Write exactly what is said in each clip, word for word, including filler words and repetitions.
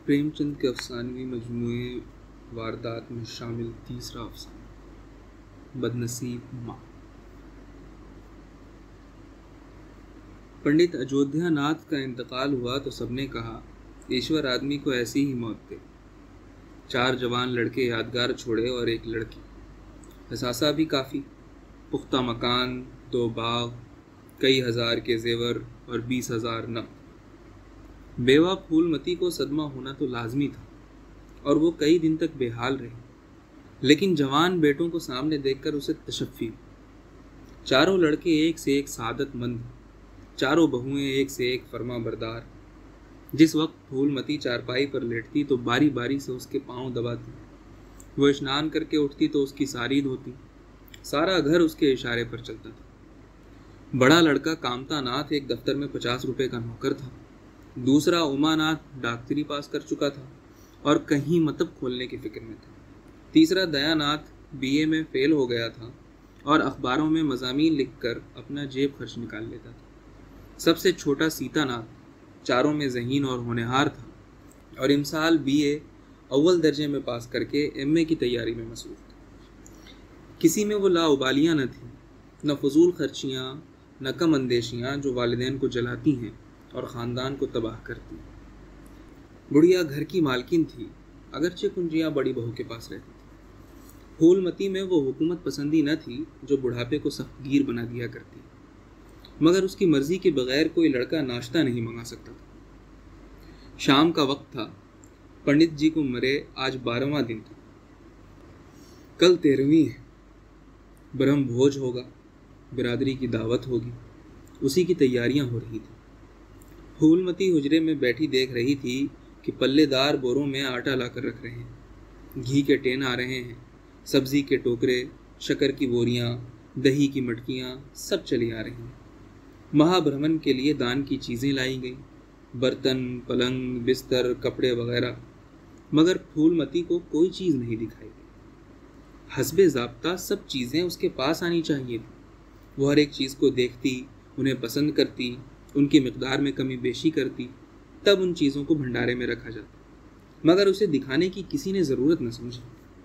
प्रेमचंद के अफसानवी मजमूए वारदात में शामिल तीसरा अफसाना, बदनसीब माँ। पंडित अयोध्या नाथ का इंतकाल हुआ तो सबने कहा, ईश्वर आदमी को ऐसी ही मौत दे। चार जवान लड़के यादगार छोड़े और एक लड़की। असासा भी काफ़ी, पुख्ता मकान, दो बाग, कई हज़ार के जेवर और बीस हज़ार नक। बेवा फूलमती को सदमा होना तो लाजमी था और वो कई दिन तक बेहाल रही, लेकिन जवान बेटों को सामने देखकर उसे तशफ़ी। चारों लड़के एक से एक सादतमंद, चारों बहुएं एक से एक फर्मा बरदार। जिस वक्त फूलमती चारपाई पर लेटती तो बारी बारी से उसके पांव दबाती, वो स्नान करके उठती तो उसकी सारी धोती। सारा घर उसके इशारे पर चलता था। बड़ा लड़का कामता नाथ एक दफ्तर में पचास रुपए का नौकर था। दूसरा उमानाथ डॉक्टरी पास कर चुका था और कहीं मतब खोलने की फिक्र में था। तीसरा दयानाथ बीए में फेल हो गया था और अखबारों में मज़ामीन लिखकर अपना जेब खर्च निकाल लेता था। सबसे छोटा सीतानाथ चारों में ज़हीन और होनहार था और इमसाल बीए अव्वल दर्जे में पास करके एमए की तैयारी में मसरूफ़ था। किसी में वो लाउबालियाँ न थी, न फजूल खर्चियाँ, न कम अंदेशियाँ जो वालिदैन को जलाती हैं और ख़ानदान को तबाह करती हैं। बुढ़िया घर की मालकिन थी, अगरचे कुंजियाँ बड़ी बहू के पास रहती थी। फूलमती में वो हुकूमत पसंदी न थी जो बुढ़ापे को सख्तगीर बना दिया करती, मगर उसकी मर्जी के बगैर कोई लड़का नाश्ता नहीं मंगा सकता था। शाम का वक्त था। पंडित जी को मरे आज बारहवां दिन था। कल तेरहवीं है। ब्रह्म भोज होगा, बिरादरी की दावत होगी, उसी की तैयारियां हो रही थी। फूलमती हुजरे में बैठी देख रही थी कि पल्लेदार बोरों में आटा लाकर रख रहे हैं, घी के टेन आ रहे हैं, सब्जी के टोकरे, शक्कर की बोरियां, दही की मटकियां सब चली आ रही हैं। महाभ्रमण के लिए दान की चीज़ें लाई गई, बर्तन, पलंग, बिस्तर, कपड़े वगैरह, मगर फूलमती को कोई चीज़ नहीं दिखाई गई। हस्बे ज़ाब्ता सब चीज़ें उसके पास आनी चाहिए थी। वो हर एक चीज़ को देखती, उन्हें पसंद करती, उनकी मिकदार में कमी बेशी करती, तब उन चीज़ों को भंडारे में रखा जाता, मगर उसे दिखाने की किसी ने ज़रूरत न समझी।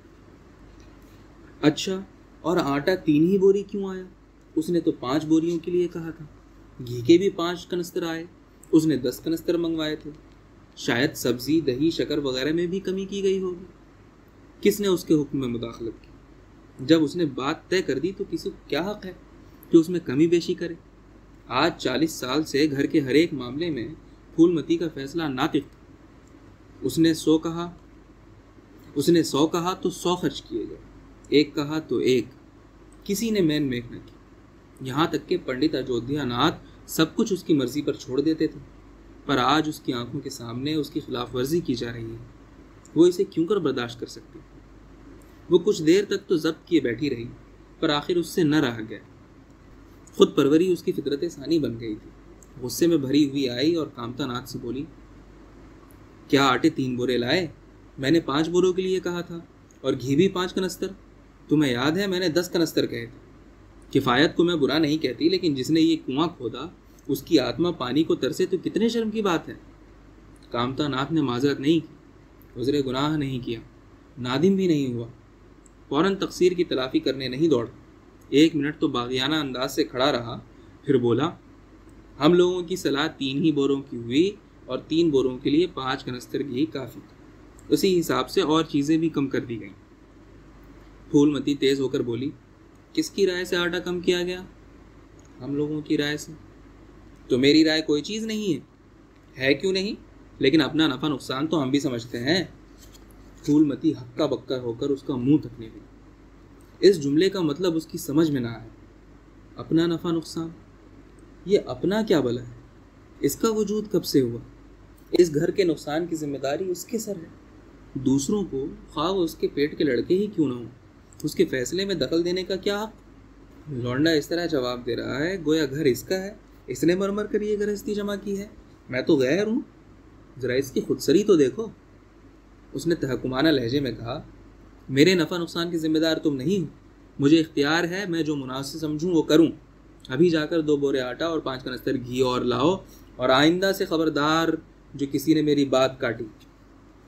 अच्छा, और आटा तीन ही बोरी क्यों आया? उसने तो पाँच बोरियों के लिए कहा था। घी के भी पाँच कनस्तर आए, उसने दस कनस्तर मंगवाए थे। शायद सब्जी, दही, शक्कर वगैरह में भी कमी की गई होगी। किसने उसके हुक्म में मुदाखलत की? जब उसने बात तय कर दी तो किसी को क्या हक है कि उसमें कमी बेशी करे? आज चालीस साल से घर के हर एक मामले में फूलमती का फैसला नातिक था। उसने सौ कहा उसने सौ कहा तो सौ खर्च किए गए, एक कहा तो एक, किसी ने मैन मेक न की। यहाँ तक के पंडित अयोध्या नाथ सब कुछ उसकी मर्जी पर छोड़ देते थे, पर आज उसकी आंखों के सामने उसकी खिलाफ वर्जी की जा रही है। वो इसे क्यों कर बर्दाश्त कर सकती? वो कुछ देर तक तो जब्त किए बैठी रही, पर आखिर उससे न रहा गया। खुद परवरी उसकी फितरत सानी बन गई थी। गुस्से में भरी हुई आई और कामता नाथ से बोली, क्या आटे तीन बोरे लाए? मैंने पाँच बोरों के लिए कहा था, और घी भी पाँच कनस्तर। तुम्हें याद है मैंने दस कनस्तर कहे थे। किफ़ायत को मैं बुरा नहीं कहती, लेकिन जिसने ये कुआं खोदा उसकी आत्मा पानी को तरसे तो कितने शर्म की बात है। कामता नाथ ने माजरत नहीं की, उज़रे गुनाह नहीं किया, नादिम भी नहीं हुआ, फौरन तकसीर की तलाफ़ी करने नहीं दौड़ा। एक मिनट तो बागियाना अंदाज से खड़ा रहा, फिर बोला, हम लोगों की सलाह तीन ही बोरों की हुई और तीन बोरों के लिए पाँच कनस्तर घी काफ़ी था। उसी हिसाब से और चीज़ें भी कम कर दी गईं। फूलमती तेज़ होकर बोली, किसकी राय से आटा कम किया गया? हम लोगों की राय से। तो मेरी राय कोई चीज़ नहीं है। है क्यों नहीं? लेकिन अपना नफ़ा नुकसान तो हम भी समझते हैं। फूलमती हक्का बक्का होकर उसका मुंह तकने लगी। इस जुमले का मतलब उसकी समझ में ना आया। अपना नफ़ा नुकसान, ये अपना क्या भला है? इसका वजूद कब से हुआ? इस घर के नुकसान की जिम्मेदारी उसके सर है। दूसरों को, ख्वाह वो उसके पेट के लड़के ही क्यों ना हो, उसके फैसले में दखल देने का क्या हक? लौंडा इस तरह जवाब दे रहा है गोया घर इसका है, इसने मरमर कर ये गृहस्थी जमा की है, मैं तो गैर हूँ, ज़रा इसकी खुदसरी तो देखो। उसने तहकुमाना लहजे में कहा, मेरे नफ़ा नुकसान की जिम्मेदार तुम नहीं हो, मुझे इख्तियार है, मैं जो मुनासिब समझूँ वो करूँ। अभी जाकर दो बोरे आटा और पाँच कनस्तर घी और लाओ, और आइंदा से ख़बरदार जो किसी ने मेरी बात काटी।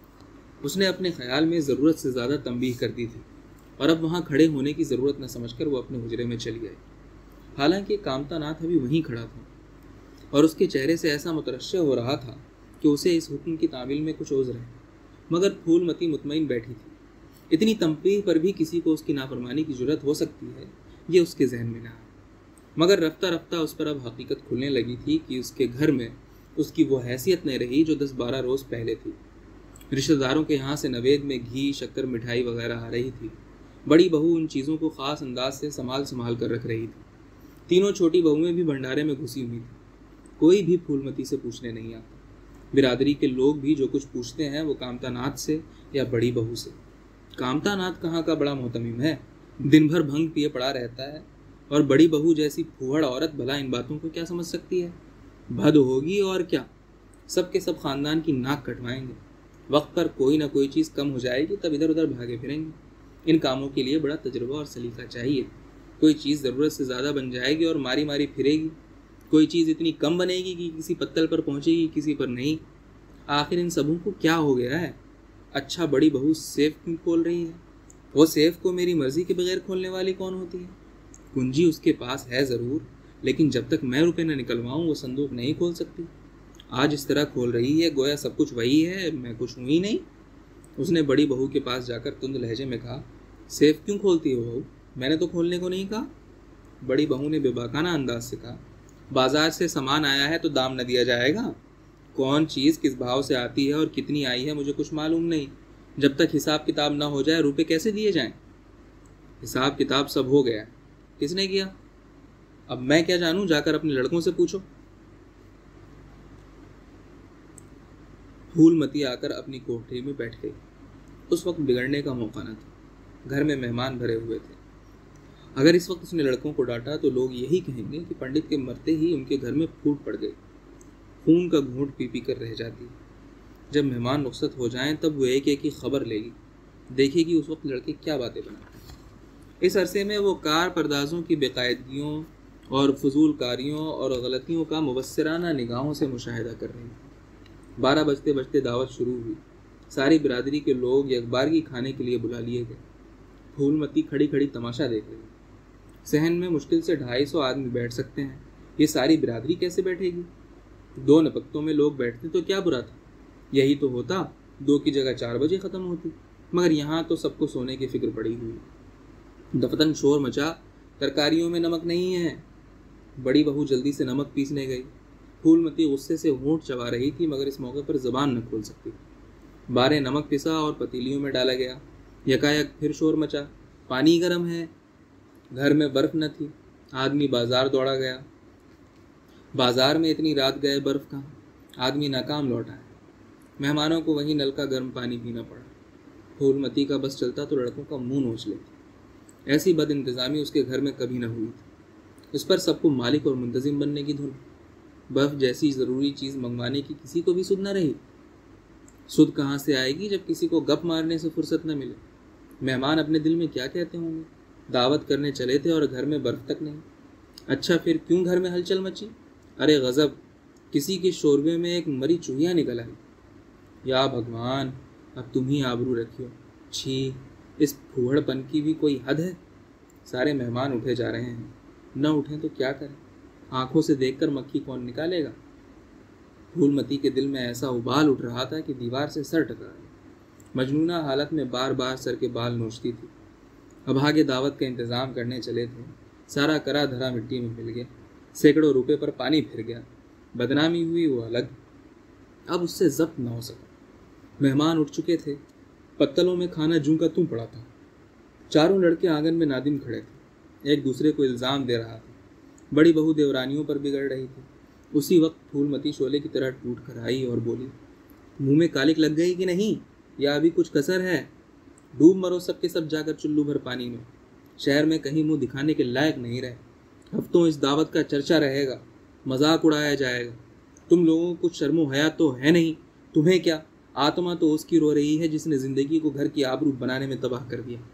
उसने अपने ख्याल में ज़रूरत से ज़्यादा तंबीह कर दी थी और अब वहाँ खड़े होने की ज़रूरत न समझकर वो अपने हुजरे में चली गई। हालांकि कामतानाथ अभी वहीं खड़ा था और उसके चेहरे से ऐसा मुतरश्शि हो रहा था कि उसे इस हुक्म की तामील में कुछ ओज़र है, मगर फूलमती मुतमईन बैठी थी। इतनी तंबीह पर भी किसी को उसकी नाफरमानी की जुर्रत हो सकती है, ये उसके जहन में न आया। मगर रफ्ता रफ्ता उस पर अब हकीकत खुलने लगी थी कि उसके घर में उसकी वो हैसियत नहीं रही जो दस बारह रोज़ पहले थी। रिश्तेदारों के यहाँ से नवेद में घी, शक्कर, मिठाई वगैरह आ रही थी। बड़ी बहू उन चीज़ों को ख़ास अंदाज से संभाल संभाल कर रख रही थी। तीनों छोटी बहुएं भी भंडारे में घुसी हुई थी। कोई भी फूलमती से पूछने नहीं आता। बिरादरी के लोग भी जो कुछ पूछते हैं वो कामतानाथ से या बड़ी बहू से। कामतानाथ कहाँ का बड़ा मोहतमिम है, दिन भर भंग पिए पड़ा रहता है, और बड़ी बहू जैसी फूहड़ औरत भला इन बातों को क्या समझ सकती है। भद होगी और क्या, सब के सब खानदान की नाक कटवाएंगे। वक्त पर कोई ना कोई चीज़ कम हो जाएगी तब इधर उधर भागे फिरेंगे। इन कामों के लिए बड़ा तजुर्बा और सलीका चाहिए। कोई चीज़ ज़रूरत से ज़्यादा बन जाएगी और मारी मारी फिरेगी, कोई चीज़ इतनी कम बनेगी कि किसी पत्तल पर पहुँचेगी, किसी पर नहीं। आखिर इन सबों को क्या हो गया है। अच्छा, बड़ी बहू सेफ क्यों खोल रही है? वो सेफ को मेरी मर्जी के बगैर खोलने वाली कौन होती है? कुंजी उसके पास है ज़रूर, लेकिन जब तक मैं रुपए न निकलवाऊँ वो संदूक नहीं खोल सकती। आज इस तरह खोल रही है गोया सब कुछ वही है, मैं कुछ हूँ ही नहीं। उसने बड़ी बहू के पास जाकर तुंद लहजे में कहा, सेफ क्यों खोलती हो बहू? मैंने तो खोलने को नहीं कहा। बड़ी बहू ने बेबाकाना अंदाज से कहा, बाजार से सामान आया है तो दाम न दिया जाएगा? कौन चीज़ किस भाव से आती है और कितनी आई है मुझे कुछ मालूम नहीं। जब तक हिसाब किताब ना हो जाए रुपए कैसे दिए जाएं? हिसाब किताब सब हो गया। किसने किया? अब मैं क्या जानूं, जाकर अपने लड़कों से पूछो। फूलमती आकर अपनी कोठरी में बैठ गई। उस वक्त बिगड़ने का मौका न था। घर में मेहमान भरे हुए थे। अगर इस वक्त उसने लड़कों को डांटा तो लोग यही कहेंगे कि पंडित के मरते ही उनके घर में फूट पड़ गई। खून का घूंट पी पी कर रह जाती। जब मेहमान रुखसत हो जाएं तब वो एक एक की खबर लेगी, देखेगी उस वक्त लड़के क्या बातें बनाते हैं। इस अरसे में वो कार परदाजों की बेकायदगियों और फजूल कारियों और गलतियों का मुबस्सिराना निगाहों से मुशाहिदा कर रही थी। बारह बजते बजते दावत शुरू हुई। सारी बिरादरी के लोग यकबारगी खाने के लिए बुला लिए गए। फूलमती खड़ी खड़ी तमाशा देख रही। सहन में मुश्किल से ढाई सौ आदमी बैठ सकते हैं, ये सारी बिरादरी कैसे बैठेगी? दो नपक्तों में लोग बैठते तो क्या बुरा था? यही तो होता, दो की जगह चार बजे ख़त्म होती। मगर यहाँ तो सबको सोने की फिक्र पड़ी हुई। दफतन शोर मचा, तरकारियों में नमक नहीं है। बड़ी बहू जल्दी से नमक पीसने गई। फूलमती गुस्से से होंठ चबा रही थी, मगर इस मौके पर ज़बान न खोल सकती। बारे नमक पिसा और पतीलियों में डाला गया। यकायक फिर शोर मचा, पानी गर्म है। घर में बर्फ़ न थी। आदमी बाजार दौड़ा गया। बाजार में इतनी रात गए बर्फ़ कहाँ? आदमी नाकाम लौटा है। मेहमानों को वहीं नल का गर्म पानी पीना पड़ा। फूलमती का बस चलता तो लड़कों का मुंह नोच लेती। ऐसी बद इंतज़ामी उसके घर में कभी न हुई थी। इस पर सबको मालिक और मुंतजिम बनने की धुन। बर्फ़ जैसी ज़रूरी चीज़ मंगवाने की किसी को भी सुध न रही। सुध कहाँ से आएगी जब किसी को गप मारने से फुर्सत न मिले? मेहमान अपने दिल में क्या कहते होंगे? दावत करने चले थे और घर में बर्फ़ तक नहीं। अच्छा, फिर क्यों घर में हलचल मची? अरे गज़ब, किसी के शोरबे में एक मरी चूहिया निकल आई। या भगवान, अब तुम ही आबरू रखियो। छी, इस फूहड़पन की भी कोई हद है। सारे मेहमान उठे जा रहे हैं, न उठें तो क्या करें? आंखों से देखकर मक्खी कौन निकालेगा? फूलमती के दिल में ऐसा उबाल उठ रहा था कि दीवार से सर टकरा। मजनूना हालत में बार बार सर के बाल नोचती थी। अभागे दावत का इंतज़ाम करने चले थे। सारा करा धरा मिट्टी में मिल गया। सैकड़ों रुपए पर पानी फिर गया। बदनामी हुई वो अलग, अब उससे जब्त न हो सका। मेहमान उठ चुके थे। पत्तलों में खाना जूं का तूं पड़ा था। चारों लड़के आंगन में नादिम खड़े थे। एक दूसरे को इल्ज़ाम दे रहा था। बड़ी बहू देवरानियों पर बिगड़ रही थी। उसी वक्त फूलमती शोले की तरह टूट कर आई और बोली, मुंह में कालिक लग गई कि नहीं, या अभी कुछ कसर है? डूब मरो सबके सब जाकर चुल्लू भर पानी में। शहर में कहीं मुंह दिखाने के लायक नहीं रहे। हफ्तों इस दावत का चर्चा रहेगा, मजाक उड़ाया जाएगा। तुम लोगों को कुछ शर्मो हया तो है नहीं। तुम्हें क्या, आत्मा तो उसकी रो रही है जिसने जिंदगी को घर की आबरू बनाने में तबाह कर दिया।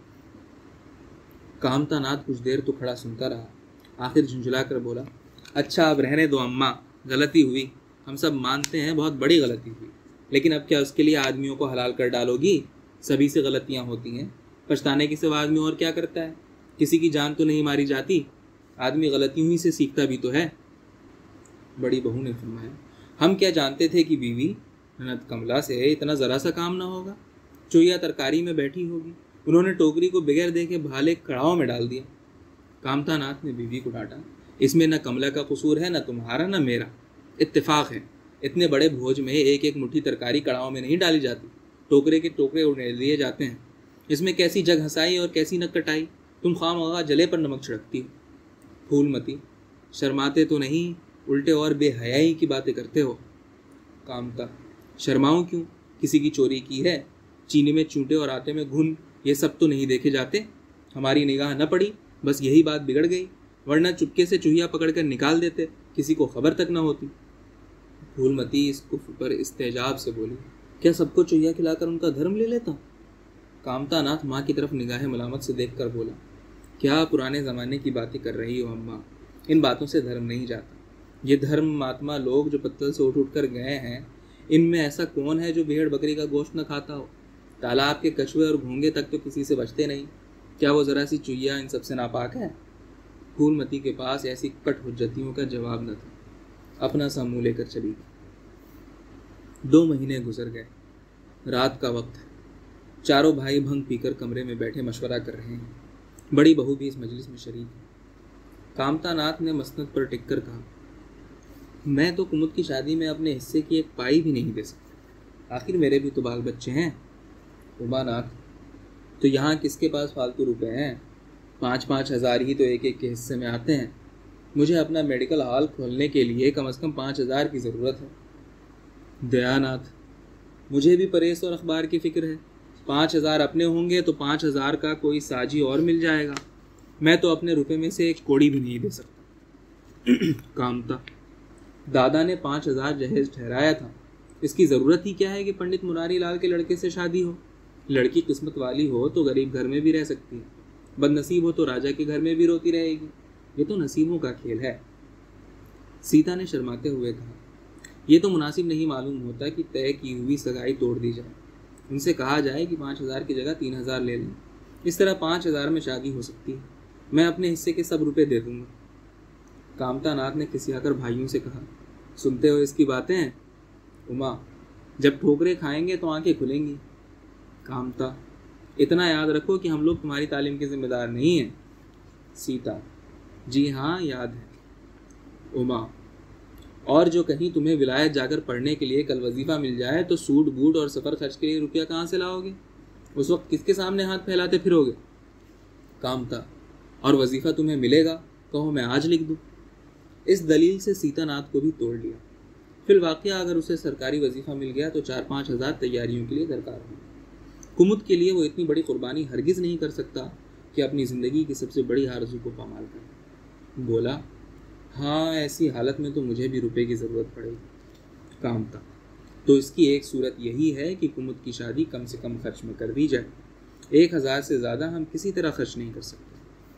कामतानाथ कुछ देर तो खड़ा सुनता रहा, आखिर झुंझुला कर बोला, अच्छा अब रहने दो अम्मा, गलती हुई, हम सब मानते हैं बहुत बड़ी गलती हुई। लेकिन अब क्या उसके लिए आदमियों को हलाल कर डालोगी? सभी से गलतियां होती हैं, पछताने के सिवा आदमी और क्या करता है? किसी की जान तो नहीं मारी जाती, आदमी गलतियों ही से सीखता भी तो है। बड़ी बहू ने फरमाया, हम क्या जानते थे कि बीवी ननद कमला से इतना ज़रा सा काम ना होगा। चुईया तरकारी में बैठी होगी, उन्होंने टोकरी को बगैर देखे भाले कड़ाव में डाल दिया। कामता नाथ ने बीवी को डांटा, इसमें न कमला का कसूर है, न तुम्हारा न मेरा, इत्तेफाक है। इतने बड़े भोज में एक एक मुट्ठी तरकारी कड़ाव में नहीं डाली जाती, टोकरे के टोकरे उड़े लिए जाते हैं। इसमें कैसी जग हंसाई और कैसी नक कटाई, तुम खामखा जले पर नमक छिड़कती हो। फूलमती, शर्माते तो नहीं, उल्टे और बेहयाई की बातें करते हो। कामता, शर्माऊं क्यों? किसी की चोरी की है? चीनी में चूंटे और आटे में घुन, ये सब तो नहीं देखे जाते? हमारी निगाह न पड़ी, बस यही बात बिगड़ गई, वरना चुपके से चूहिया पकड़कर निकाल देते, किसी को खबर तक न होती। फूलमती इस कुफ पर इस्तेजाब से बोली, क्या सबको चूहिया खिलाकर उनका धर्म ले लेता? कामता नाथ माँ की तरफ निगाह मलामत से देखकर बोला, क्या पुराने ज़माने की बातें कर रही हो अम्मा? इन बातों से धर्म नहीं जाता। ये धर्म महात्मा लोग जो पत्तल से उठ उठ कर गए हैं, इनमें ऐसा कौन है जो भेड़ बकरी का गोश्त न खाता हो? तालाब के कछुए और घोंगे तक तो किसी से बचते नहीं, क्या वो ज़रा सी चुईया इन सबसे नापाक है? फूलमती के पास ऐसी कट हुज्जतियों का जवाब न था, अपना सा मुँह लेकर चली गई। दो महीने गुजर गए। रात का वक्त है, चारों भाई भंग पीकर कमरे में बैठे मशवरा कर रहे हैं। बड़ी बहू भी इस मजलिस में शरीक है। कामता नाथ ने मसनद पर टिककर कहा, मैं तो कुमुद की शादी में अपने हिस्से की एक पाई भी नहीं दे सकता, आखिर मेरे भी तो बाल बच्चे हैं। उमानाथ, तो यहाँ किसके पास फालतू रुपए हैं? पाँच पाँच हज़ार ही तो एक एक के हिस्से में आते हैं। मुझे अपना मेडिकल हॉल खोलने के लिए कम से कम पाँच हज़ार की ज़रूरत है। दयानाथ, मुझे भी प्रेस और अखबार की फ़िक्र है। पाँच हज़ार अपने होंगे तो पाँच हज़ार का कोई साजी और मिल जाएगा। मैं तो अपने रुपए में से एक कौड़ी भी नहीं दे सकता। कामता, दादा ने पाँच हज़ार जहेज ठहराया था, इसकी ज़रूरत ही क्या है कि पंडित मुरारी लाल के लड़के से शादी हो? लड़की किस्मत वाली हो तो गरीब घर में भी रह सकती है, बदनसीब हो तो राजा के घर में भी रोती रहेगी। ये तो नसीबों का खेल है। सीता ने शर्माते हुए कहा, यह तो मुनासिब नहीं मालूम होता कि तय की हुई सगाई तोड़ दी जाए। उनसे कहा जाए कि पाँच हज़ार की जगह तीन हज़ार ले लें, इस तरह पाँच हज़ार में शादी हो सकती है। मैं अपने हिस्से के सब रुपए दे दूंगा। कामता नाथ ने खिसियाकर भाइयों से कहा, सुनते हो इसकी बातें? उमा, जब ठोकरे खाएंगे तो आंखें खुलेंगी। कामता, इतना याद रखो कि हम लोग तुम्हारी तालीम के जिम्मेदार नहीं हैं। सीता, जी हाँ याद है। उमा, और जो कहीं तुम्हें विलायत जाकर पढ़ने के लिए कल वजीफा मिल जाए तो सूट बूट और सफ़र खर्च के लिए रुपया कहाँ से लाओगे? उस वक्त किसके सामने हाथ फैलाते फिरोगे? कामता, और वजीफा तुम्हें मिलेगा, कहो मैं आज लिख दूँ। इस दलील से सीतानाथ को भी तोड़ लिया। फिर वाकया अगर उसे सरकारी वजीफा मिल गया तो चार पाँच हज़ार तैयारियों के लिए दरकार हुई। कुमुद के लिए वो इतनी बड़ी कुर्बानी हरगिज़ नहीं कर सकता कि अपनी ज़िंदगी की सबसे बड़ी आरज़ू को पामाल करे। बोला, हाँ ऐसी हालत में तो मुझे भी रुपए की ज़रूरत पड़ेगी। कामता, तो इसकी एक सूरत यही है कि कुमुद की शादी कम से कम खर्च में कर दी जाए। एक हज़ार से ज़्यादा हम किसी तरह खर्च नहीं कर सकते।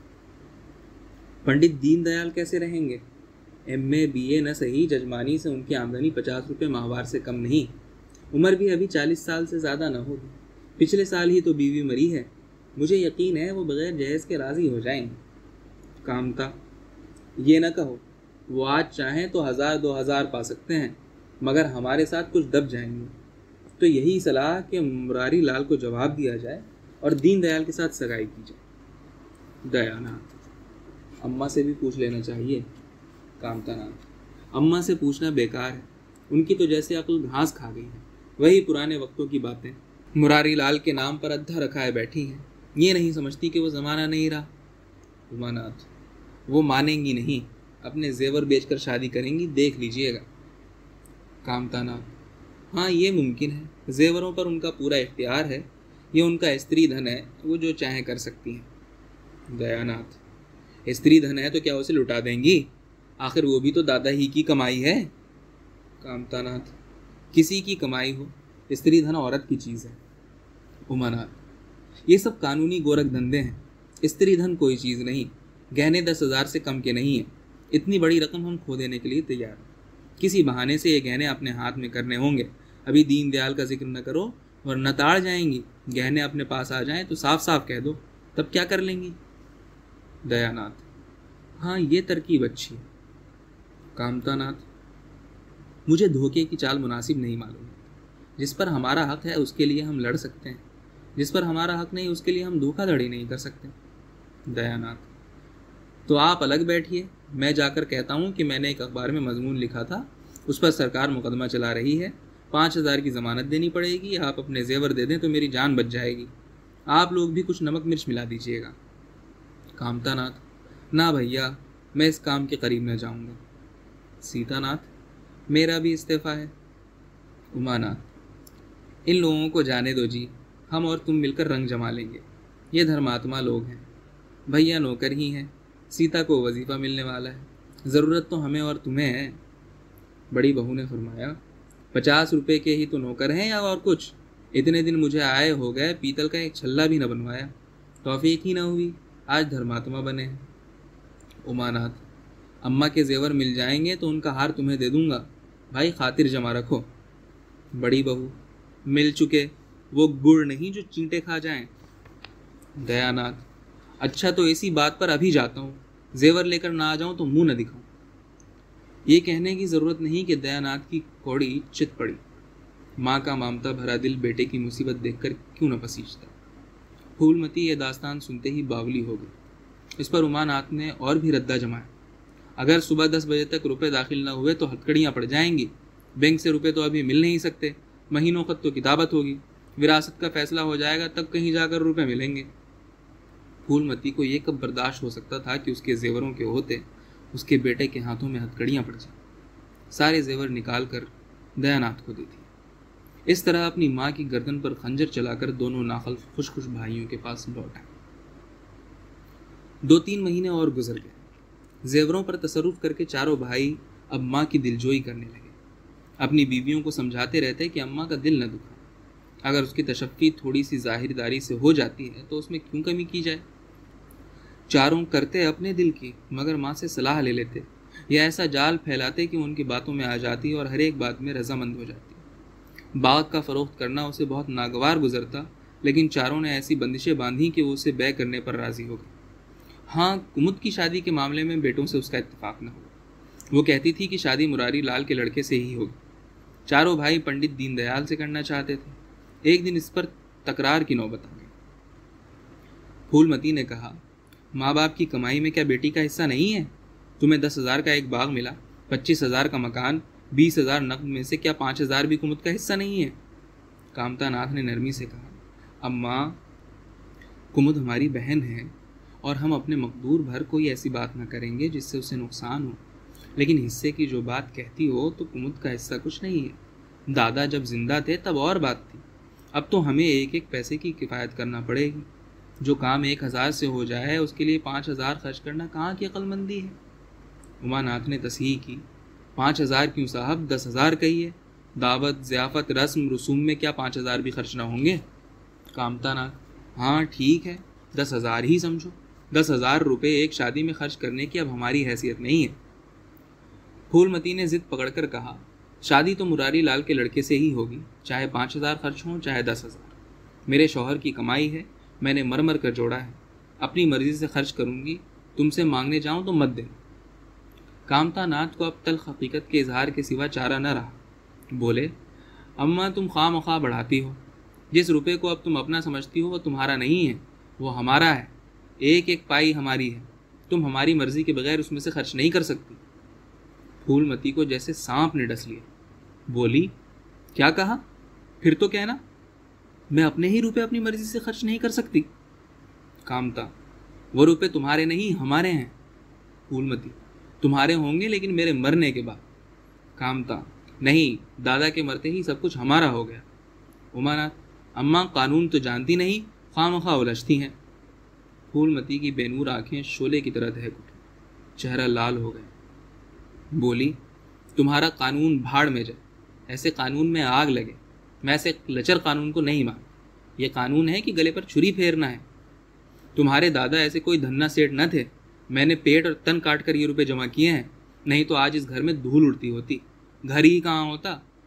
पंडित दीनदयाल कैसे रहेंगे? एम ए बी ए न सही, जजमानी से उनकी आमदनी पचास रुपये माहवार से कम नहीं। उम्र भी अभी चालीस साल से ज़्यादा न होगी। पिछले साल ही तो बीवी मरी है। मुझे यकीन है वो बगैर जहेज के राज़ी हो जाएंगे। कामता, ये न कहो, वो आज चाहें तो हज़ार दो हज़ार पा सकते हैं, मगर हमारे साथ कुछ दब जाएंगे। तो यही सलाह कि मुरारी लाल को जवाब दिया जाए और दीनदयाल के साथ सगाई की जाए। दयानाथ, अम्मा से भी पूछ लेना चाहिए। कामतानाथ, अम्मा से पूछना बेकार है, उनकी तो जैसे अक्ल घास खा गई है। वही पुराने वक्तों की बातें मुरारी लाल के नाम पर अद्धा रखाए बैठी हैं। ये नहीं समझती कि वो ज़माना नहीं रहा। उमानाथ, वो मानेंगी नहीं, अपने जेवर बेचकर शादी करेंगी, देख लीजिएगा। कामतानाथ, हाँ ये मुमकिन है, जेवरों पर उनका पूरा इख्तियार है, ये उनका स्त्री धन है, वो जो चाहे कर सकती हैं। दयानाथ, स्त्री धन है तो क्या उसे लुटा देंगी? आखिर वो भी तो दादा ही की कमाई है। कामतानाथ, किसी की कमाई हो, स्त्री धन औरत की चीज़ है। उमानाथ, ये सब कानूनी गोरख धंधे हैं, स्त्री धन कोई चीज़ नहीं। गहने दस हज़ार से कम के नहीं हैं। इतनी बड़ी रकम हम खो देने के लिए तैयार हैं। किसी बहाने से ये गहने अपने हाथ में करने होंगे। अभी दीनदयाल का जिक्र न करो और न ताड़ जाएंगी, गहने अपने पास आ जाएं तो साफ साफ कह दो, तब क्या कर लेंगी? दयानाथ: हाँ, ये तरकीब अच्छी है। कामतानाथ: मुझे धोखे की चाल मुनासिब नहीं मालूम। जिस पर हमारा हक है उसके लिए हम लड़ सकते हैं, जिस पर हमारा हक नहीं उसके लिए हम धोखाधड़ी नहीं कर सकते। दयानाथ: तो आप अलग बैठिए, मैं जाकर कहता हूँ कि मैंने एक अखबार में मजमून लिखा था, उस पर सरकार मुकदमा चला रही है, पाँच हज़ार की ज़मानत देनी पड़ेगी, आप अपने जेवर दे दें तो मेरी जान बच जाएगी। आप लोग भी कुछ नमक मिर्च मिला दीजिएगा। कामतानाथ: ना भैया, मैं इस काम के करीब न जाऊँगा। सीतानाथ: मेरा भी इस्तीफ़ा है। उमानाथ: इन लोगों को जाने दो जी, हम और तुम मिलकर रंग जमा लेंगे, ये धर्मात्मा लोग हैं। भैया नौकर ही हैं, सीता को वजीफ़ा मिलने वाला है, ज़रूरत तो हमें और तुम्हें है। बड़ी बहू ने फरमाया: पचास रुपए के ही तो नौकर हैं या और कुछ? इतने दिन मुझे आए हो गए, पीतल का एक छल्ला भी न बनवाया, तौफीक ही न हुई, आज धर्मात्मा बने हैं। उमानाथ: अम्मा के जेवर मिल जाएंगे तो उनका हार तुम्हें दे दूंगा, भाई खातिर जमा रखो। बड़ी बहू: मिल चुके, वो गुड़ नहीं जो चींटे खा जाएं। दयानाथ: अच्छा, तो इसी बात पर अभी जाता हूँ, जेवर लेकर ना आ जाऊँ तो मुंह न दिखाऊं। ये कहने की ज़रूरत नहीं कि दयानाथ की कौड़ी चित पड़ी। माँ का ममता भरा दिल बेटे की मुसीबत देखकर क्यों न पसीजता। फूलमती यह दास्तान सुनते ही बावली हो गई। इस पर उमानाथ ने और भी रद्दा जमाया: अगर सुबह दस बजे तक रुपए दाखिल न हुए तो हथकड़ियाँ पड़ जाएंगी, बैंक से रुपए तो अभी मिल नहीं सकते, महीनों खत तो किताबत होगी, विरासत का फैसला हो जाएगा, तब कहीं जाकर रुपए मिलेंगे। फूलमती को ये कब बर्दाश्त हो सकता था कि उसके जेवरों के होते उसके बेटे के हाथों में हथकड़ियाँ पड़ जाएं। सारे जेवर निकाल कर दयानाथ को दी थी। इस तरह अपनी माँ की गर्दन पर खंजर चलाकर दोनों नाखल खुश खुश भाइयों के पास लौट आए। दो तीन महीने और गुजर गए। जेवरों पर तसरुफ करके चारों भाई अब माँ की दिलजोई करने लगे। अपनी बीवियों को समझाते रहते कि अम्मा का दिल न दुखाए, अगर उसकी तशफ़ी थोड़ी सी ज़ाहिरदारी से हो जाती है तो उसमें क्यों कमी की जाए। चारों करते अपने दिल की, मगर माँ से सलाह ले लेते या ऐसा जाल फैलाते कि उनकी बातों में आ जाती और हर एक बात में रजामंद हो जाती। बाग का फ़रोख्त करना उसे बहुत नागवार गुजरता, लेकिन चारों ने ऐसी बंदिशें बांधी कि वो उसे बै करने पर राज़ी हो गई। हाँ, कुमुद की शादी के मामले में बेटों से उसका इत्तेफाक न हुआ। वो कहती थी कि शादी मुरारी लाल के लड़के से ही होगी। चारों भाई पंडित दीनदयाल से करना चाहते थे। एक दिन इस पर तकरार की नौबत आ गई। फूलमती ने कहा, माँ बाप की कमाई में क्या बेटी का हिस्सा नहीं है? तुम्हें दस हजार का एक बाग मिला, पच्चीस हजार का मकान, बीस हजार नकद में से क्या पाँच हजार भी कुमुद का हिस्सा नहीं है? कामतानाथ ने नरमी से कहा, अम्मा, कुमुद हमारी बहन है और हम अपने मकदूर भर कोई ऐसी बात न करेंगे जिससे उसे नुकसान हो, लेकिन हिस्से की जो बात कहती हो तो कुमुद का हिस्सा कुछ नहीं है। दादा जब जिंदा थे तब और बात थी, अब तो हमें एक एक पैसे की किफ़ायत करना पड़ेगी। जो काम एक हज़ार से हो जाए उसके लिए पाँच हज़ार खर्च करना कहाँ की अक्लमंदी है। उमानाथ ने तस्हीह की, पाँच हज़ार क्यों साहब, दस हज़ार कहिए। दावत, ज़ियाफ़त, रस्म रसूम में क्या पाँच हज़ार भी खर्च ना होंगे? कामतानाथ, हाँ ठीक है, दस हज़ार ही समझो। दस हज़ार रुपये एक शादी में खर्च करने की अब हमारी हैसियत नहीं है। फूलमती ने ज़िद पकड़कर कहा, शादी तो मुरारी लाल के लड़के से ही होगी, चाहे पाँच हज़ार खर्च हों चाहे दस हज़ार। मेरे शौहर की कमाई है, मैंने मर मर कर जोड़ा है, अपनी मर्जी से खर्च करूंगी, तुमसे मांगने जाऊं तो मत देना। कामतानाथ को अब तल्ख हकीकत के इजहार के सिवा चारा न रहा। बोले, अम्मा तुम खाम खा बढ़ाती हो, जिस रुपये को अब तुम अपना समझती हो वो तुम्हारा नहीं है, वो हमारा है। एक एक पाई हमारी है, तुम हमारी मर्जी के बगैर उसमें से खर्च नहीं कर सकती। फूलमती को जैसे सांप ने डस लिया। बोली, क्या कहा? फिर तो कहना, मैं अपने ही रुपए अपनी मर्जी से खर्च नहीं कर सकती। कामता, वो रुपए तुम्हारे नहीं हमारे हैं। फूलमती, तुम्हारे होंगे लेकिन मेरे मरने के बाद। कामता, नहीं, दादा के मरते ही सब कुछ हमारा हो गया। उमानाथ, अम्मा कानून तो जानती नहीं, खामखा उलझती हैं। फूलमती की बेनूर आंखें शोले की तरह दहक उठी, चेहरा लाल हो गया। बोली, तुम्हारा कानून भाड़ में जाए, ऐसे कानून में आग लगे। मैं ऐसे लचर कानून को नहीं मान। ये कानून है कि गले पर छुरी फेरना है। तुम्हारे दादा ऐसे कोई धन्ना सेठ न थे, मैंने पेट और तन काट कर ये रुपए जमा किए हैं, नहीं तो आज इस घर में धूल उड़ती होती, घर ही कहाँ होता।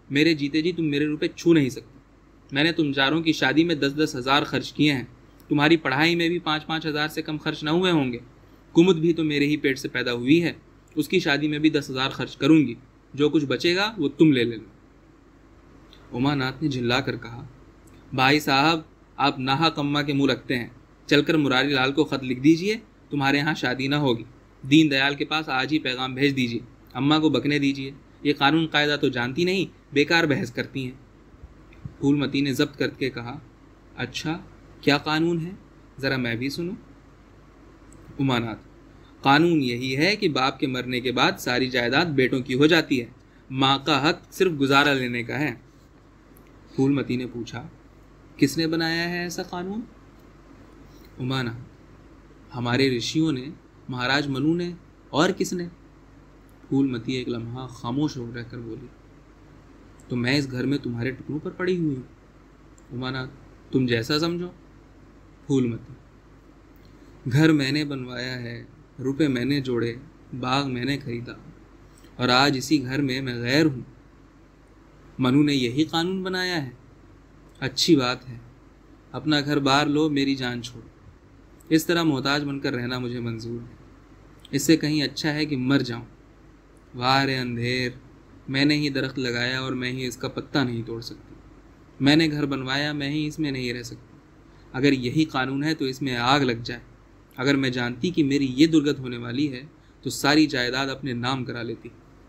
मेरे जीते जी तुम मेरे रुपए छू नहीं सकते। मैंने तुम चारों की शादी में दस दस हज़ार खर्च किए हैं। तुम्हारी पढ़ाई में भी पाँच पाँच हज़ार से कम खर्च न हुए होंगे। कुमुद भी तो मेरे ही पेट से पैदा हुई है, उसकी शादी में भी दस हज़ार खर्च करूंगी। जो कुछ बचेगा वो तुम ले लेना। उमानाथ ने झिल्ला कर कहा, भाई साहब, आप नाहक अम्मा के मुंह रखते हैं। चलकर मुरारी लाल को खत लिख दीजिए, तुम्हारे यहाँ शादी ना होगी। दीन दयाल के पास आज ही पैगाम भेज दीजिए, अम्मा को बकने दीजिए। ये कानून कायदा तो जानती नहीं, बेकार बहस करती हैं। फूलमती ने जब्त करके कहा, अच्छा क्या कानून है, ज़रा मैं भी सुनूं। उमानाथ, कानून यही है कि बाप के मरने के बाद सारी जायदाद बेटों की हो जाती है। माँ का हक सिर्फ गुजारा लेने का है। फूलमती ने पूछा, किसने बनाया है ऐसा कानून? उमानाथ, हमारे ऋषियों ने, महाराज मनु ने, और किसने? फूलमती एक लम्हा खामोश हो रहकर बोली, तो मैं इस घर में तुम्हारे टुकड़ों पर पड़ी हुई हूँ। उमानाथ, तुम जैसा समझो। फूलमती, घर मैंने बनवाया है, रुपए मैंने जोड़े, बाग मैंने खरीदा, और आज इसी घर में मैं गैर हूँ। मनु ने यही कानून बनाया है। अच्छी बात है, अपना घर बार लो, मेरी जान छोड़ो। इस तरह मोहताज बनकर रहना मुझे मंजूर है। इससे कहीं अच्छा है कि मर जाऊं। वाह रे अंधेर, मैंने ही दरख्त लगाया और मैं ही इसका पत्ता नहीं तोड़ सकती। मैंने घर बनवाया, मैं ही इसमें नहीं रह सकती। अगर यही कानून है तो इसमें आग लग जाए। अगर मैं जानती कि मेरी ये दुर्गत होने वाली है तो सारी जायदाद अपने नाम करा लेती।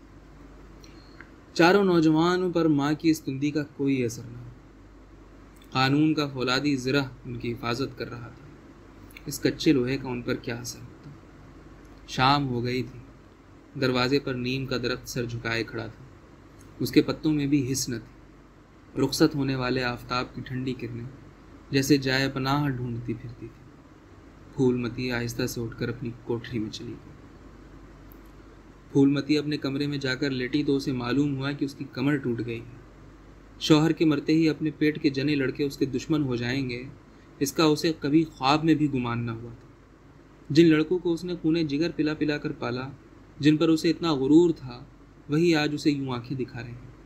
चारों नौजवानों पर माँ की इस तुंदी का कोई असर न हुआ। कानून का फौलादी ज़रा उनकी हिफाजत कर रहा था। इस कच्चे लोहे का उन पर क्या असर होता। शाम हो गई थी। दरवाजे पर नीम का दरख्त सर झुकाए खड़ा था। उसके पत्तों में भी हिस्स न थी। रुखसत होने वाले आफताब की ठंडी किरणें जैसे जाए पनाह ढूंढती फिरती थी। फूलमती आहिस्ता से उठकर अपनी कोठरी में चली गई। फूलमती अपने कमरे में जाकर लेटी तो उसे मालूम हुआ कि उसकी कमर टूट गई है। शौहर के मरते ही अपने पेट के जने लड़के उसके दुश्मन हो जाएंगे, इसका उसे कभी ख्वाब में भी गुमान न हुआ था। जिन लड़कों को उसने खूने जिगर पिला पिला कर पाला, जिन पर उसे इतना गुरूर था, वही आज उसे यूं आंखें दिखा रहे हैं।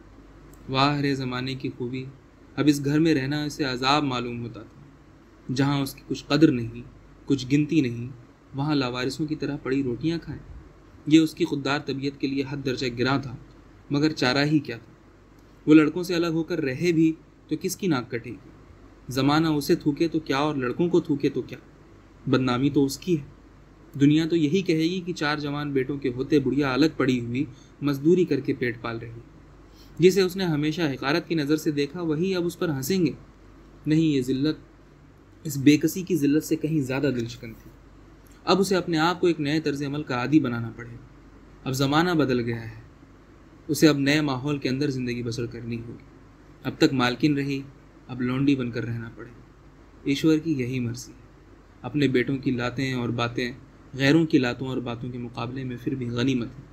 वाह रे ज़माने की खूबी, अब इस घर में रहना इसे अजाब मालूम होता था। जहाँ उसकी कुछ कदर नहीं, कुछ गिनती नहीं, वहाँ लावारिसों की तरह पड़ी रोटियाँ खाएं। ये उसकी खुददार तबीयत के लिए हद दर्जा गिरा था, मगर चारा ही क्या था। वो लड़कों से अलग होकर रहे भी तो किसकी नाक कटेगी। ज़माना उसे थूके तो क्या और लड़कों को थूके तो क्या, बदनामी तो उसकी है। दुनिया तो यही कहेगी कि चार जवान बेटों के होते बुढ़िया अलग पड़ी हुई मजदूरी करके पेट पाल रही। जिसे उसने हमेशा हिकारत की नज़र से देखा, वही अब उस पर हंसेंगे। नहीं, ये जिल्लत इस बेकसी की जिल्लत से कहीं ज़्यादा दिलशकन थी। अब उसे अपने आप को एक नए तर्ज अमल का आदी बनाना पड़ेगा। अब ज़माना बदल गया है, उसे अब नए माहौल के अंदर ज़िंदगी बसर करनी होगी। अब तक मालकिन रही, अब लौंडी बनकर रहना पड़ेगा। ईश्वर की यही मर्जी है। अपने बेटों की लातें और बातें गैरों की लातों और बातों के मुकाबले में फिर भी गनीमत है।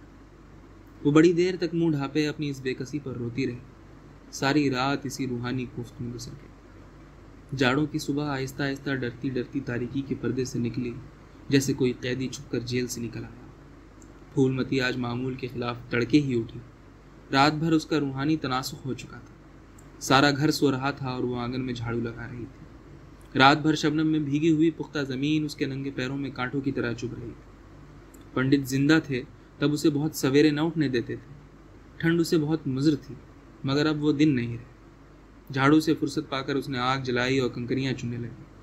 वो बड़ी देर तक मुंह ढापे अपनी इस बेकसी पर रोती रही। सारी रात इसी रूहानी कोफ्त में गुजर गई। जाड़ों की सुबह आहिस्ता आहिस्ता डरती डरती तारीकी के पर्दे से निकली, जैसे कोई कैदी छुपकर जेल से निकल आया। फूलमती आज मामूल के खिलाफ तड़के ही उठी। रात भर उसका रूहानी तनासुख हो चुका था। सारा घर सो रहा था और वो आंगन में झाड़ू लगा रही थी। रात भर शबनम में भीगी हुई पुख्ता ज़मीन उसके नंगे पैरों में कांटों की तरह चुभ रही थी। पंडित जिंदा थे तब उसे बहुत सवेरे न उठने देते थे। ठंड उसे बहुत मुज़र थी, मगर अब वो दिन नहीं रहे। झाड़ू से फुर्सत पाकर उसने आग जलाई और कंकरियाँ चुनने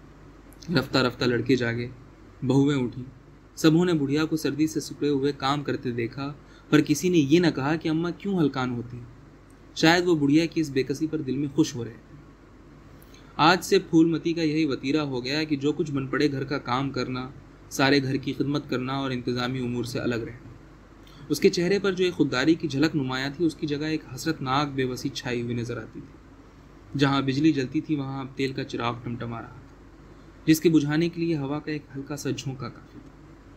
लगी। रफ्ता रफ्ता लड़के जागे, बहुएं उठी। सबों ने बुढ़िया को सर्दी से सिकुड़े हुए काम करते देखा, पर किसी ने ये न कहा कि अम्मा क्यों हलकान होती हैं। शायद वो बुढ़िया की इस बेकसी पर दिल में खुश हो रहे थे। आज से फूलमती का यही वतीरा हो गया कि जो कुछ बन पड़े घर का काम करना, सारे घर की खिदमत करना और इंतज़ामी उमूर से अलग रहना। उसके चेहरे पर जो एक खुददारी की झलक नुमाया थी, उसकी जगह एक हसरतनाक बेबसी छाई हुई नजर आती थी। जहाँ बिजली जलती थी वहाँ अब तेल का चिराग टमटमा रहा था, जिसके बुझाने के लिए हवा का एक हल्का सा झोंका काफी था।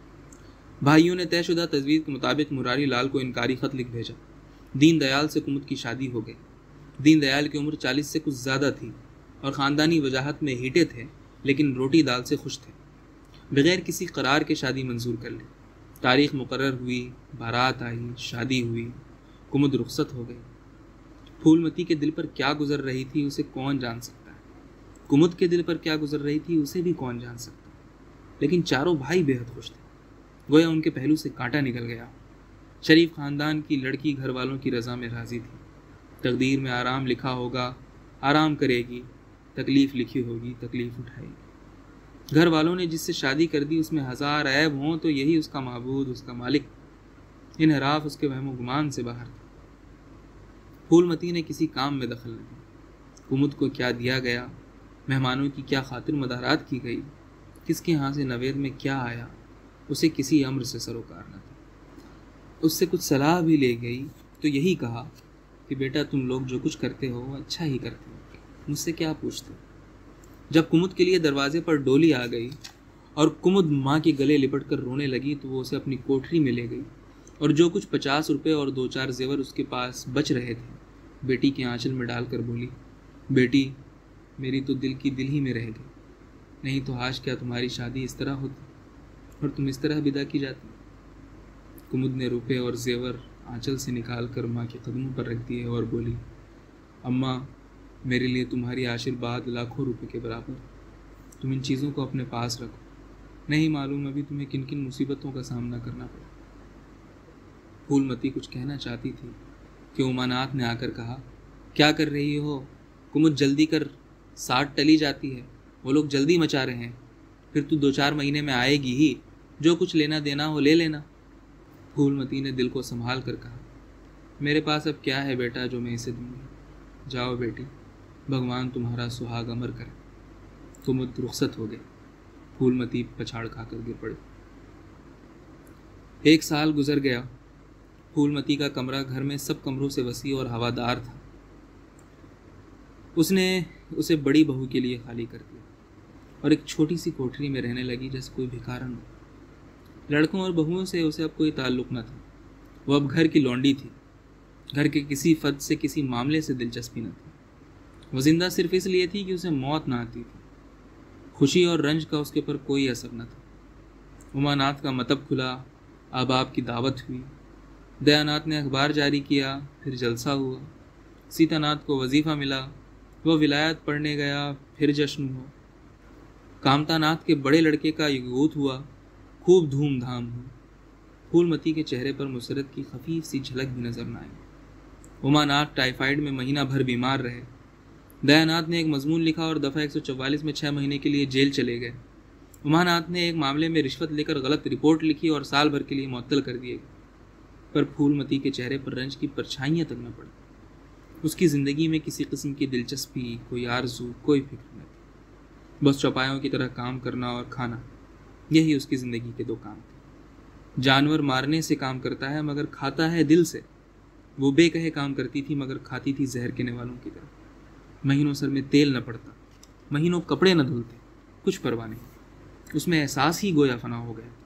भाइयों ने तयशुदा तजवीज़ के मुताबिक मुरारी लाल को इनकारी खत लिख भेजा। दीन दयाल से कुमुद की शादी हो गई। दीन दयाल की उम्र चालीस से कुछ ज़्यादा थी और ख़ानदानी वजाहत में हीटे थे, लेकिन रोटी दाल से खुश थे। बगैर किसी करार के शादी मंजूर कर ली। तारीख मुकर्रर हुई, बारात आई, शादी हुई, कुमुद रुखसत हो गई। फूलमती के दिल पर क्या गुजर रही थी उसे कौन जान सकता है, कुमुद के दिल पर क्या गुजर रही थी उसे भी कौन जान सकता है। लेकिन चारों भाई बेहद खुश थे, गोया उनके पहलू से कांटा निकल गया। शरीफ खानदान की लड़की घर वालों की रजा में राजी थी। तकदीर में आराम लिखा होगा, आराम करेगी, तकलीफ लिखी होगी, तकलीफ उठाएगी। घर वालों ने जिससे शादी कर दी उसमें हजार ऐब हों तो यही उसका माबूद, उसका मालिक। इनहराफ उसके वहमो गुमान से बाहर था। फूलमती ने किसी काम में दखल न दी। कुमुद को क्या दिया गया, मेहमानों की क्या खातिर मदारात की गई, किसके यहाँ से नवेद में क्या आया, उसे किसी अम्र से सरोकार न था। उससे कुछ सलाह भी ले गई तो यही कहा कि बेटा तुम लोग जो कुछ करते हो अच्छा ही करते हो, मुझसे क्या पूछते हो। जब कुमुद के लिए दरवाजे पर डोली आ गई और कुमुद माँ के गले लिपट कर रोने लगी तो वो उसे अपनी कोठरी में ले गई और जो कुछ पचास रुपये और दो चार जेवर उसके पास बच रहे थे बेटी के आंचल में डालकर बोली, बेटी मेरी तो दिल की दिल ही में रह गई, नहीं तो आज क्या तुम्हारी शादी इस तरह होती और तुम इस तरह विदा की जाती। कुमुद ने रुपये और जेवर आंचल से निकाल कर माँ के कदमों पर रख दिए और बोली, अम्मा मेरे लिए तुम्हारी आशीर्वाद लाखों रुपए के बराबर, तुम इन चीज़ों को अपने पास रखो, नहीं मालूम अभी तुम्हें किन किन मुसीबतों का सामना करना पड़ा। फूलमती कुछ कहना चाहती थी कि उमानाथ ने आकर कहा, क्या कर रही हो कुमुद, जल्दी कर, साठ टली जाती है, वो लोग जल्दी मचा रहे हैं, फिर तू दो चार महीने में आएगी ही, जो कुछ लेना देना हो ले लेना। फूलमती ने दिल को संभाल कर कहा, मेरे पास अब क्या है बेटा जो मैं इसे दूंगी, जाओ बेटी, भगवान तुम्हारा सुहाग अमर करे। कुमुद रुखसत हो गई। फूलमती पछाड़ खाकर गिर पड़ी। एक साल गुजर गया। फूलमती का कमरा घर में सब कमरों से वसी और हवादार था। उसने उसे बड़ी बहू के लिए खाली कर दिया और एक छोटी सी कोठरी में रहने लगी जैसे कोई भिखारन हो। लड़कों और बहुओं से उसे अब कोई ताल्लुक न था। वो अब घर की लौंडी थी। घर के किसी फर्द से किसी मामले से दिलचस्पी न थी। वो जिंदा सिर्फ इसलिए थी कि उसे मौत ना आती थी। खुशी और रंज का उसके पर कोई असर न था। उमानाथ का मतब खुला, अहबाब की दावत हुई, दयानाथ ने अखबार जारी किया, फिर जलसा हुआ, सीतानाथ को वजीफ़ा मिला, वह विलायत पढ़ने गया, फिर जश्न हुआ, कामतानाथ के बड़े लड़के का युगूत हुआ, खूब धूमधाम हुई। फूलमती के चेहरे पर मुसरत की खफीफ सी झलक भी नजर न आई। उमानाथ टाइफाइड में महीना भर बीमार रहे। दयानाथ ने एक मजमून लिखा और दफ़ा एक सौ चौवालीस में छः महीने के लिए जेल चले गए। उमानाथ ने एक मामले में रिश्वत लेकर गलत रिपोर्ट लिखी और साल भर के लिए मुअत्तल कर दिए गए। पर फूलमती के चेहरे पर रंज की परछाइयाँ तक न पड़ी। उसकी ज़िंदगी में किसी किस्म की दिलचस्पी, कोई आरजू, कोई फिक्र न थी। बस चौपायों की तरह काम करना और खाना, यही उसकी ज़िंदगी के दो काम थे। जानवर मारने से काम करता है मगर खाता है दिल से। वो बेकहे काम करती थी मगर खाती थी जहर केने वालों की तरह। महीनों सर में तेल न पड़ता, महीनों कपड़े न धुलते, कुछ परवाह नहीं। उसमें एहसास ही गोया फना हो गया।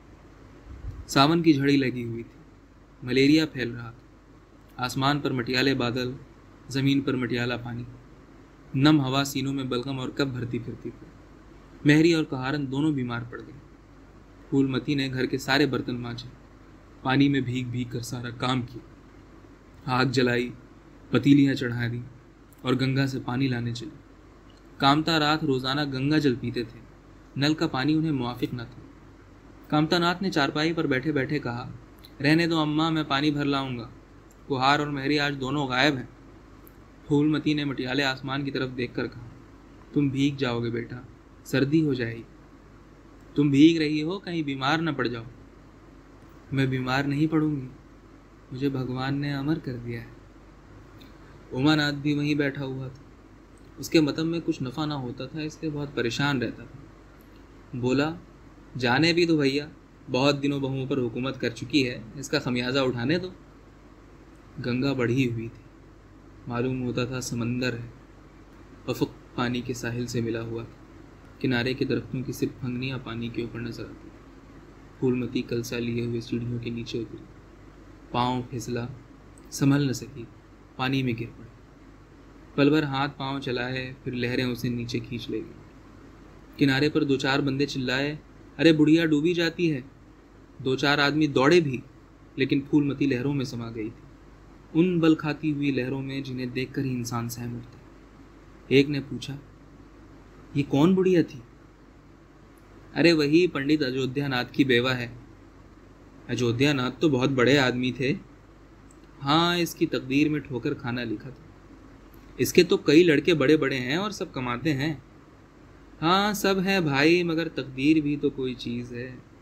सावन की झड़ी लगी हुई थी, मलेरिया फैल रहा था। आसमान पर मटियाले बादल, ज़मीन पर मटियाला पानी, नम हवा सीनों में बलगम और कब भरती फिरती थी। मेहरी और कहारन दोनों बीमार पड़ गए। फूलमती ने घर के सारे बर्तन मांजे, पानी में भीग भीग कर सारा काम किया, आग जलाई, पतीलियाँ चढ़ा दी और गंगा से पानी लाने चले। कामता रात रोज़ाना गंगा जल पीते थे। नल का पानी उन्हें मुआफिक न था। कामतानाथ ने चारपाई पर बैठे बैठे कहा, रहने दो अम्मा, मैं पानी भर लाऊंगा। कुहार और मेहरी आज दोनों गायब हैं। फूलमती ने मटियाले आसमान की तरफ देखकर कहा, तुम भीग जाओगे बेटा, सर्दी हो जाएगी। तुम भीग रही हो, कहीं बीमार न पड़ जाओ। मैं बीमार नहीं पड़ूंगी, मुझे भगवान ने अमर कर दिया है। उमानाथ भी वहीं बैठा हुआ था। उसके मतब में कुछ नफ़ा ना होता था, इसलिए बहुत परेशान रहता था। बोला, जाने भी दो भैया, बहुत दिनों बहुओं पर हुकूमत कर चुकी है, इसका खमियाजा उठाने दो। गंगा बढ़ी हुई थी, मालूम होता था समंदर है। अफुक पानी के साहिल से मिला हुआ था। किनारे के दरख्तों की सिर्फ फंगनियाँ पानी के ऊपर नजर आती। फूलमती कलसा लिए हुए सीढ़ियों के नीचे उतरी। पाँव फिसला, संभल न सकी, पानी में गिर पड़ी। पल भर हाथ पाँव चलाए, फिर लहरें उसे नीचे खींच ले गई। किनारे पर दो चार बंदे चिल्लाए, अरे बुढ़िया डूबी जाती है। दो चार आदमी दौड़े भी, लेकिन फूलमती लहरों में समा गई थी। उन बल खाती हुई लहरों में जिन्हें देखकर ही इंसान सहम उठता। एक ने पूछा, ये कौन बुढ़िया थी? अरे वही पंडित अयोध्यानाथ की बेवा है। अयोध्यानाथ तो बहुत बड़े आदमी थे। हाँ, इसकी तकदीर में ठोकर खाना लिखा था। इसके तो कई लड़के बड़े बड़े हैं और सब कमाते हैं। हाँ, सब है भाई, मगर तकदीर भी तो कोई चीज़ है।